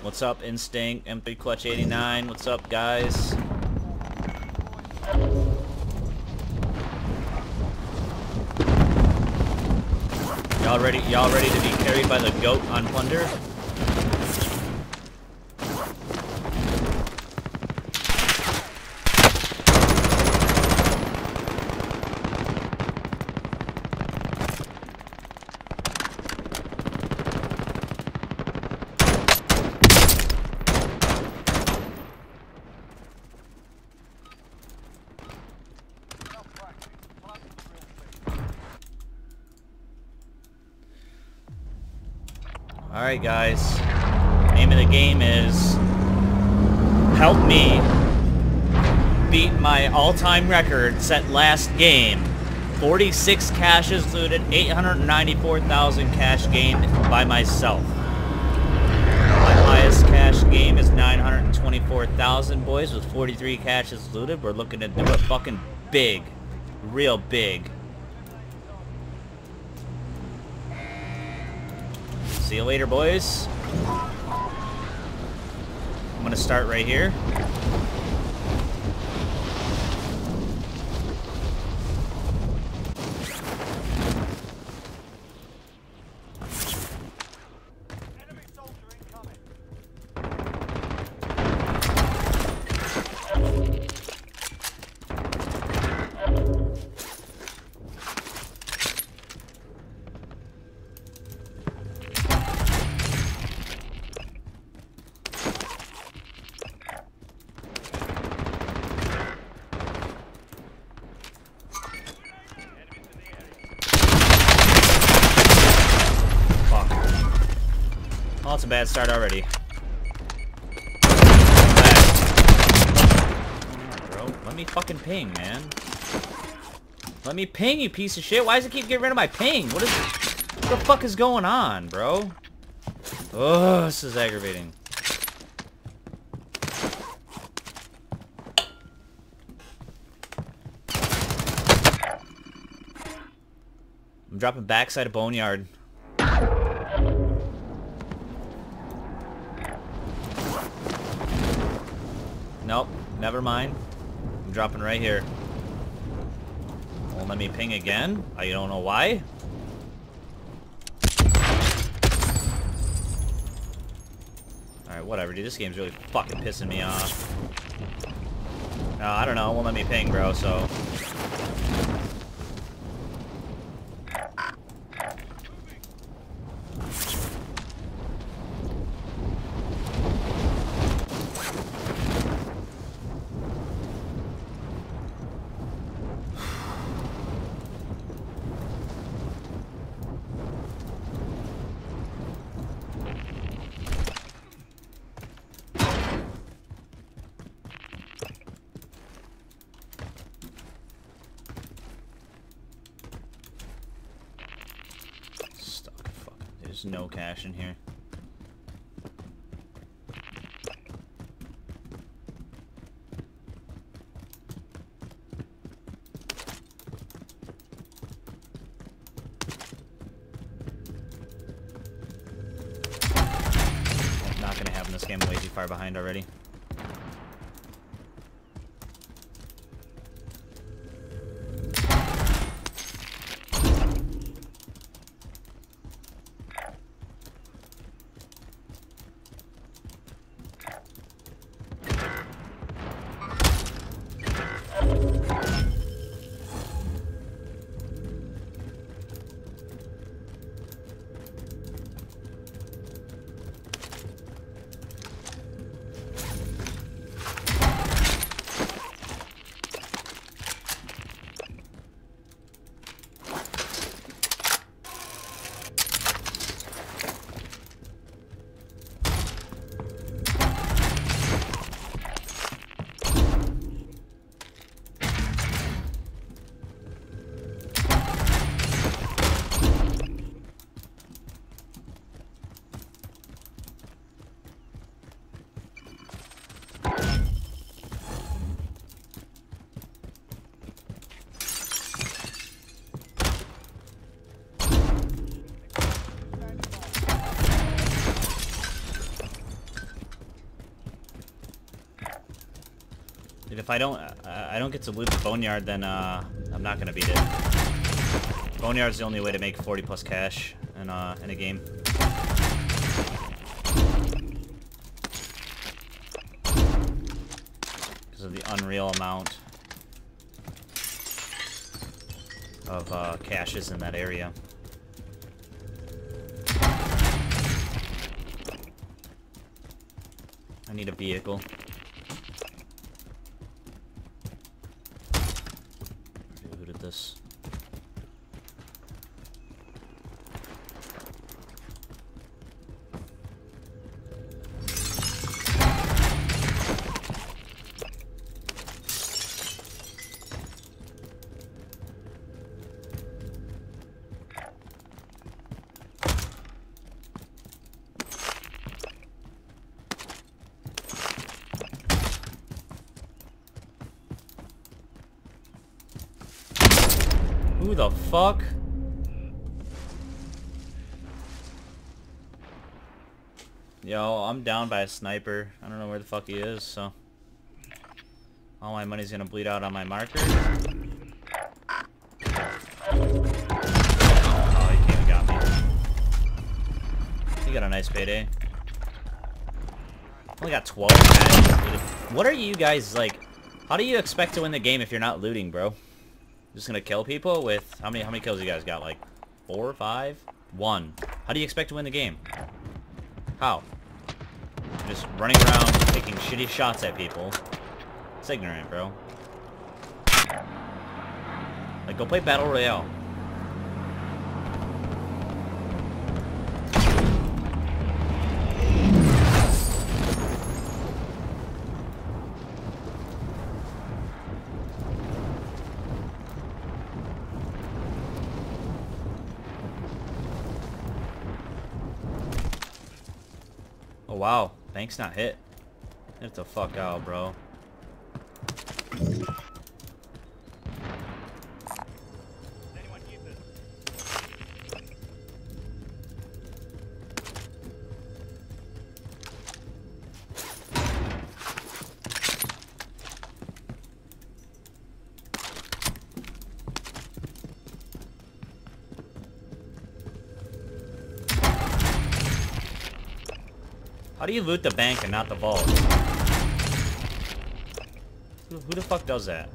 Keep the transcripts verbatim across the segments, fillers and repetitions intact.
What's up, Instinct? M three Clutch eighty-nine. What's up, guys? Y'all ready? Y'all ready to be carried by the goat on Plunder? Alright guys, name of the game is help me beat my all-time record set last game. forty-six caches looted, eight hundred ninety-four thousand cash gained by myself. My highest cash game is nine hundred twenty-four thousand, boys, with forty-three caches looted. We're looking to do it fucking big. Real big. See you later, boys. I'm gonna start right here. Oh, it's a bad start already. Bad. Oh, bro, let me fucking ping, man. Let me ping, you piece of shit. Why does it keep getting rid of my ping? What is? What the fuck is going on, bro? Oh, this is aggravating. I'm dropping backside of Boneyard. Nope, never mind. I'm dropping right here. Won't let me ping again. I don't know why. Alright, whatever, dude. This game's really fucking pissing me off. No, I don't know. It won't let me ping, bro, so... There's no cash in here. Not gonna happen this game. I'm way too far behind already. if I don't, uh, I don't get to loot the boneyard, then uh, I'm not gonna beat it. Boneyard's the only way to make forty plus cash in uh, in a game. Because of the unreal amount of uh, caches in that area. I need a vehicle. Who did this? Who the fuck? Yo, I'm down by a sniper. I don't know where the fuck he is, so... all my money's gonna bleed out on my marker. Oh, he came and got me. He got a nice payday. Only got twelve guys. What are you guys, like... how do you expect to win the game if you're not looting, bro? Just gonna kill people with... How many how many kills you guys got? Like, four, five? One. How do you expect to win the game? How? Just running around, taking shitty shots at people. It's ignorant, bro. Like, go play Battle Royale. Oh, wow. Bank's not hit. Get the fuck out, bro. How do you loot the bank and not the vault? Who, who the fuck does that?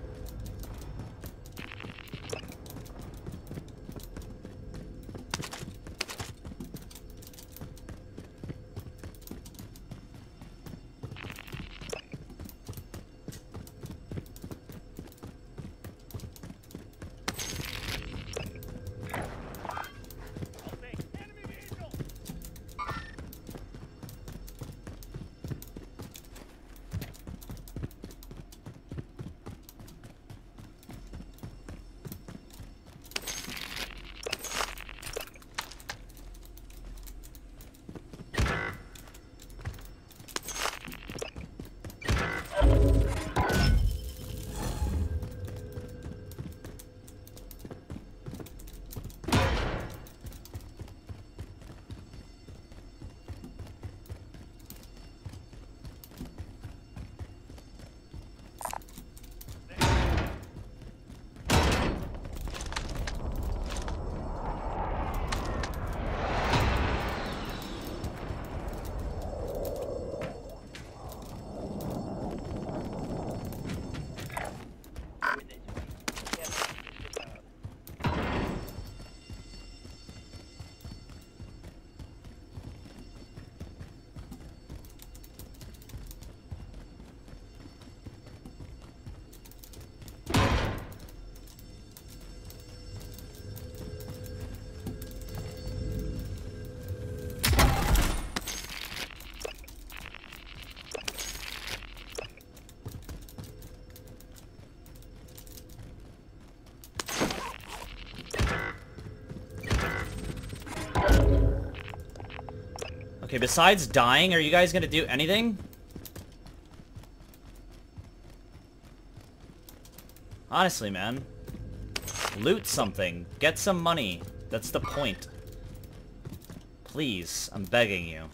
Okay, besides dying, are you guys gonna do anything? Honestly, man. Loot something. Get some money. That's the point. Please, I'm begging you.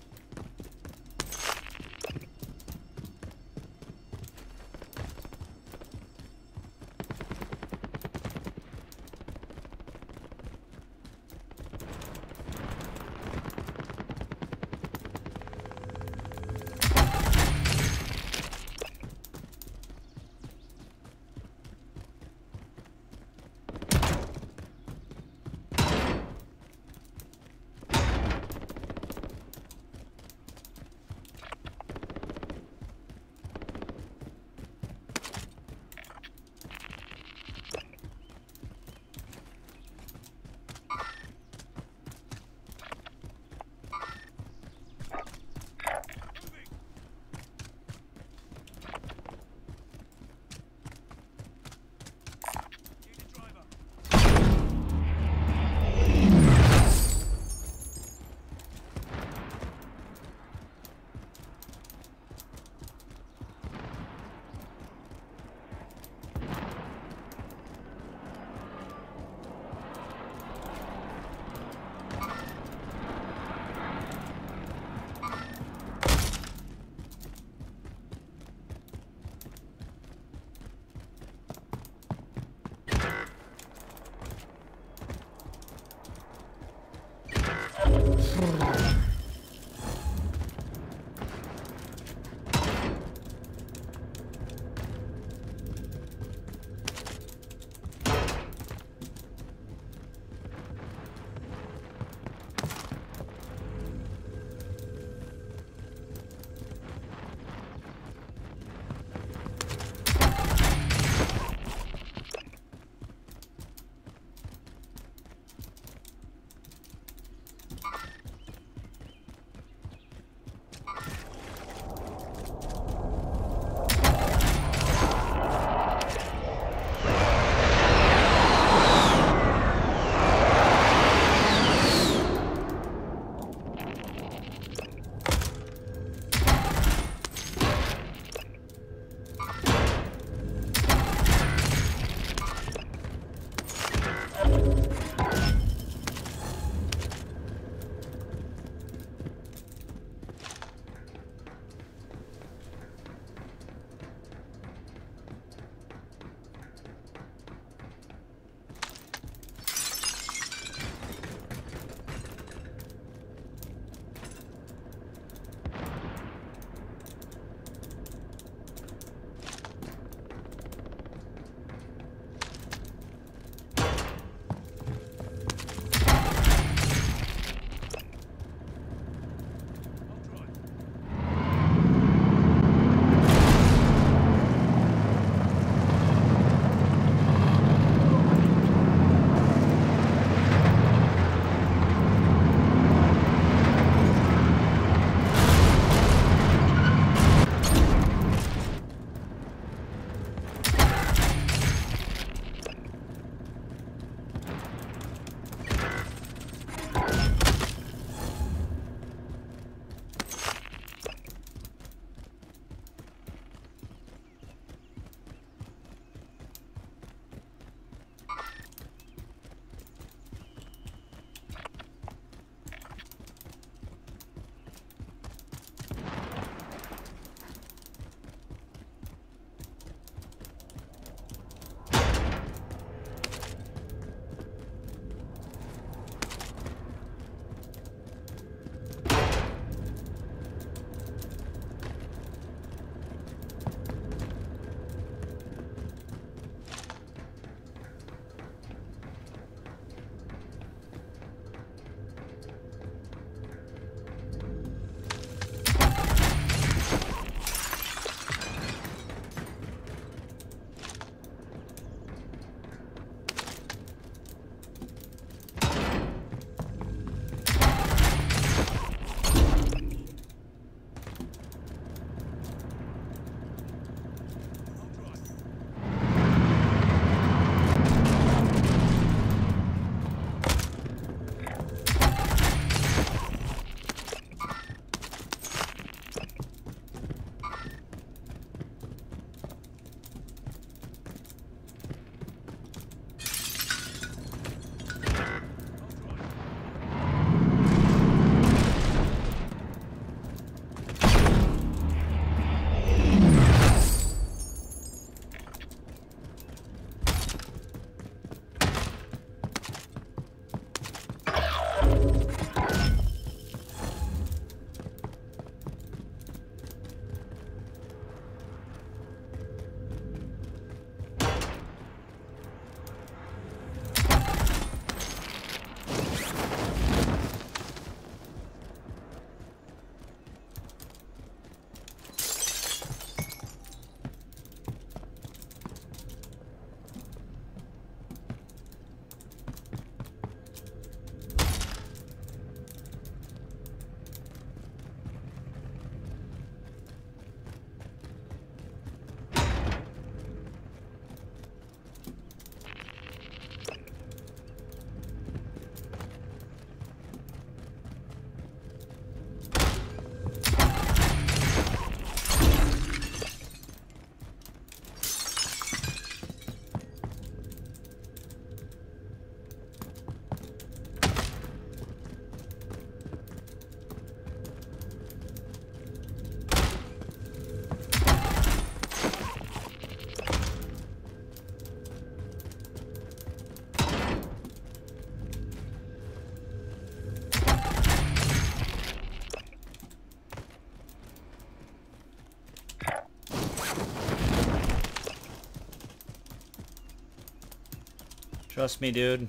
Trust me, dude.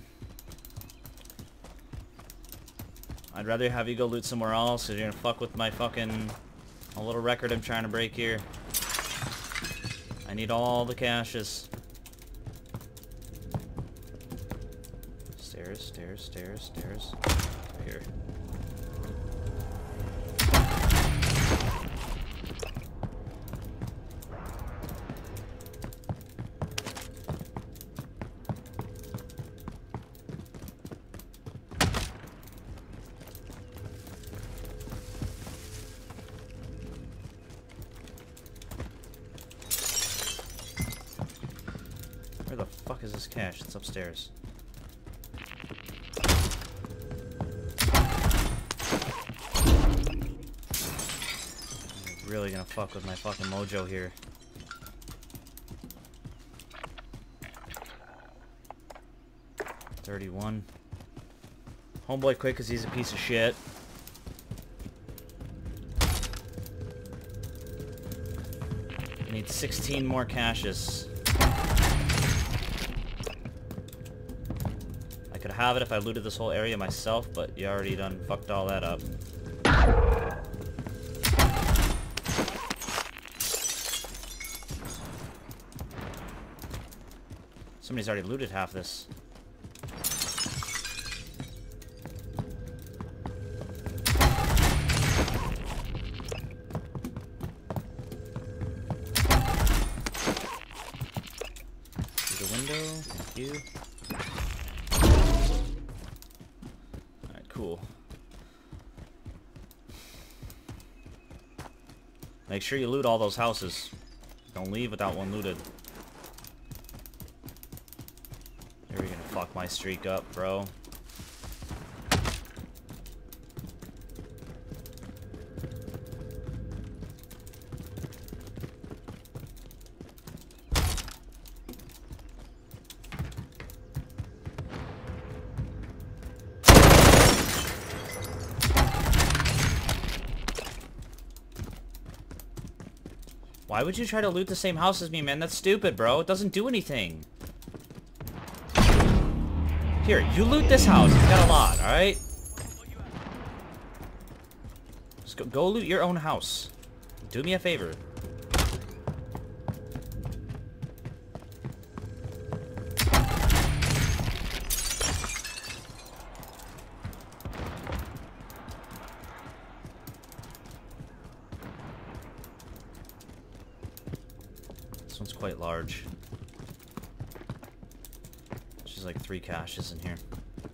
I'd rather have you go loot somewhere else, because you're gonna fuck with my fucking... a little record I'm trying to break here. I need all the caches. Stairs, stairs, stairs, stairs. Here. Where the fuck is this cache? It's upstairs. I'm really gonna fuck with my fucking mojo here. thirty-one. Homeboy quick because he's a piece of shit. I need sixteen more caches. I could have it if I looted this whole area myself, but you already done fucked all that up. Somebody's already looted half this. Through the window, thank you. Alright, cool. Make sure you loot all those houses. Don't leave without one looted. You're gonna fuck my streak up, bro. Why would you try to loot the same house as me, man? That's stupid, bro. It doesn't do anything. Here, you loot this house. It's got a lot, alright? Just go, go loot your own house. Do me a favor. This one's quite large. There's like three caches in here.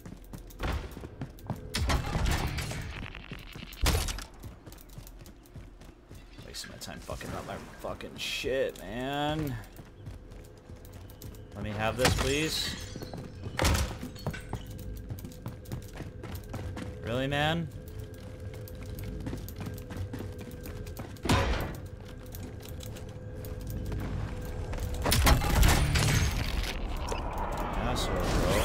Wasting my time fucking up my fucking shit, man. Let me have this, please. Really, man? Asshole, bro.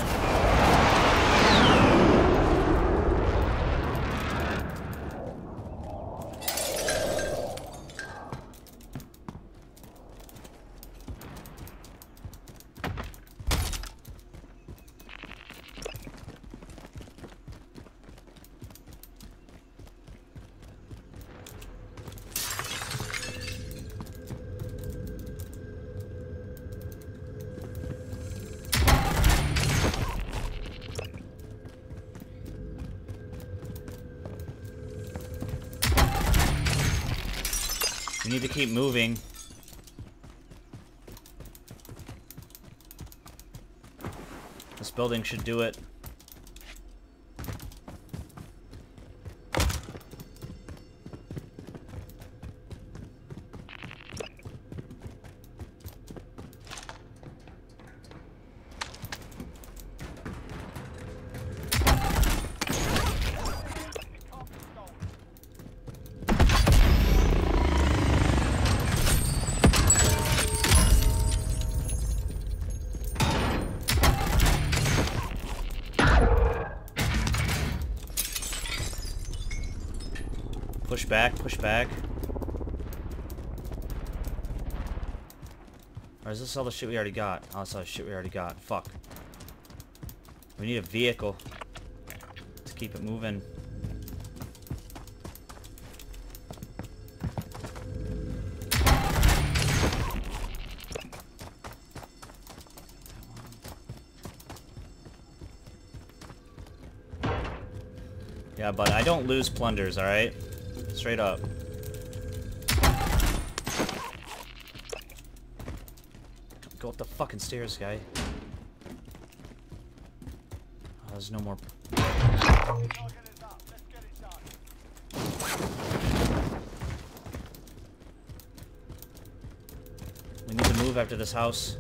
We need to keep moving. This building should do it. Push back, push back. Or is this all the shit we already got? Oh, that's all the shit we already got. Fuck. We need a vehicle to keep it moving. Yeah, but I don't lose plunders, alright? Straight up. Go up the fucking stairs, guy. Oh, there's no more. We need to move after this house.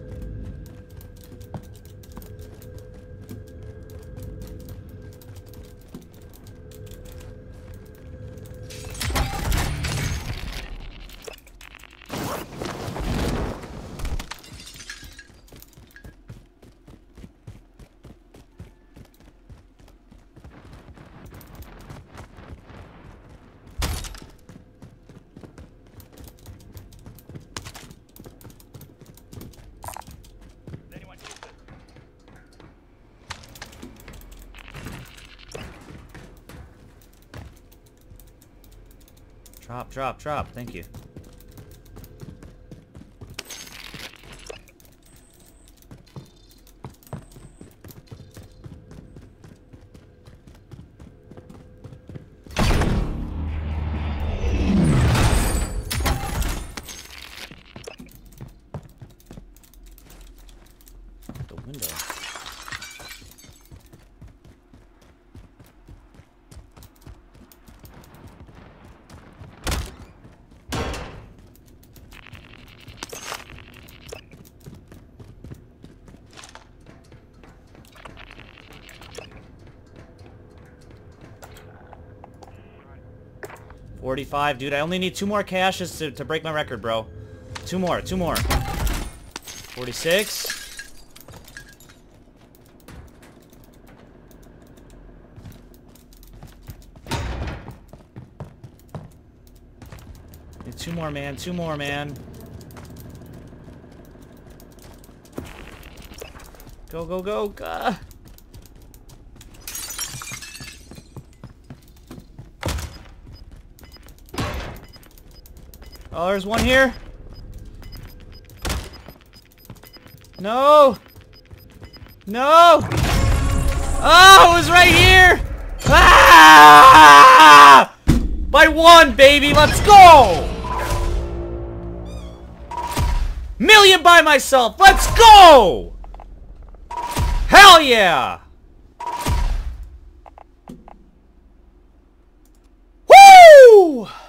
Drop, drop, drop. Thank you. The window. forty-five, dude. I only need two more caches to, to break my record, bro. Two more, two more. forty-six. Need two more, man. Two more, man. Go, go, go. Gah. Oh, there's one here. No. No. Oh, it was right here. Ah! By one, baby. Let's go. Million by myself. Let's go. Hell yeah. Woo!